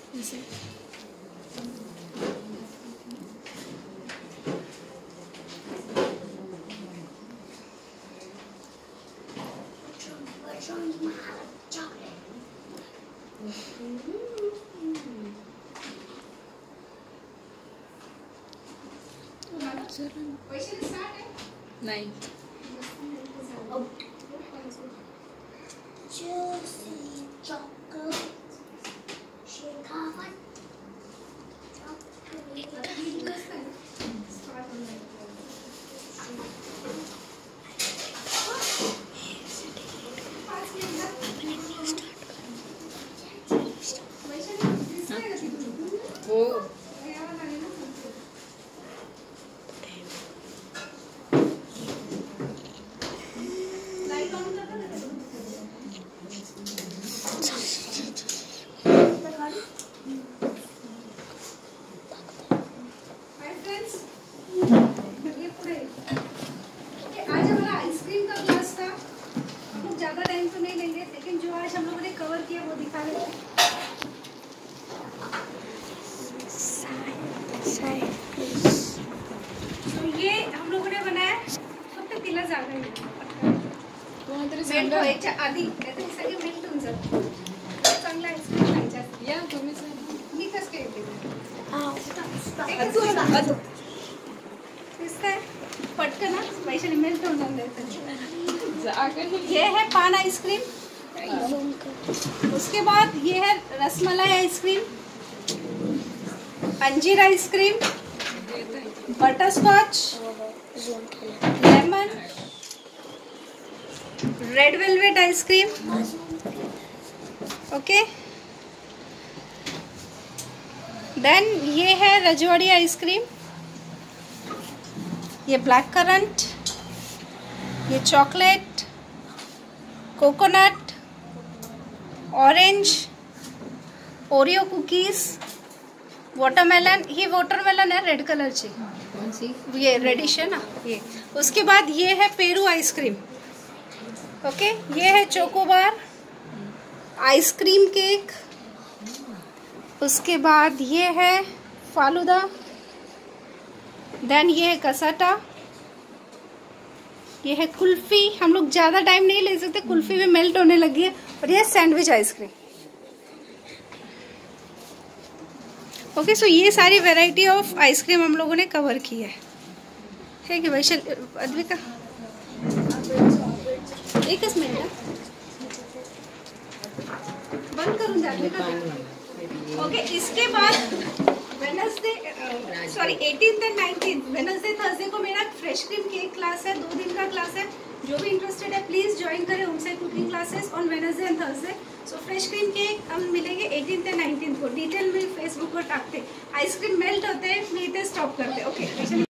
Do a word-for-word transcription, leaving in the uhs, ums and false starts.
ऐसे नहीं वो ज्यादा टाइम तो नहीं लेंगे, लेकिन जो आज हम लोगों ने कवर किया वो दिखा देते हैं। तो ये हम लोगों ने बनाया फक्त तिला जागा मेल्ट व्हायच्या आधी नाहीतर सगळे मेल्ट होऊन जातात. चांगला आईस्क्रीम खायचा या तुम्ही मी कसं काय येते दिसतंय पटकन ना वैशाली मेल्ट होऊन जाते. ये है पान आइसक्रीम, उसके बाद ये है रसमलाई आइसक्रीम, अंजीर ice cream, butter scotch, lemon, red velvet ice cream. Okay, then ये है रजवाड़ी आइसक्रीम, ये ब्लैक करंट, ये chocolate, coconut, orange, Oreo cookies, watermelon. ही वाटरमेलन है रेड कलर ची, कौन सी? ये रेडिश है ना ये. उसके बाद ये है पेरू आइसक्रीम. ओके, ये है चोकोबार आइसक्रीम केक. उसके बाद ये है फालूदा. देन ये है कसाटा, ये है कुल्फी. हम लोग ज़्यादा टाइम नहीं ले सकते, कुल्फी भी मेल्ट होने लगी है. और ये सैंडविच आइसक्रीम. ओके, सो ये सारी वैरायटी ऑफ आइसक्रीम हम लोगों ने कवर की है. है कि वैशल अद्विका एकच मिनिट बंद करून द्या अद्विका. ओके, इसके बाद Wednesday sorry eighteenth and nineteenth Wednesday Thursday को मेरा फ्रेश क्रीम केक क्लास है. दो दिन का क्लास है. जो भी इंटरेस्टेड है प्लीज ज्वाइन करें home side cooking classes on Wednesday and Thursday. So fresh cream cake हम मिलेंगे एटीन्थ एंड नाइनटीन्थ को. डिटेल में फेसबुक पर टाकते. आइसक्रीम मेल्ट होते हैं, मी इथे स्टॉप करते. ओके.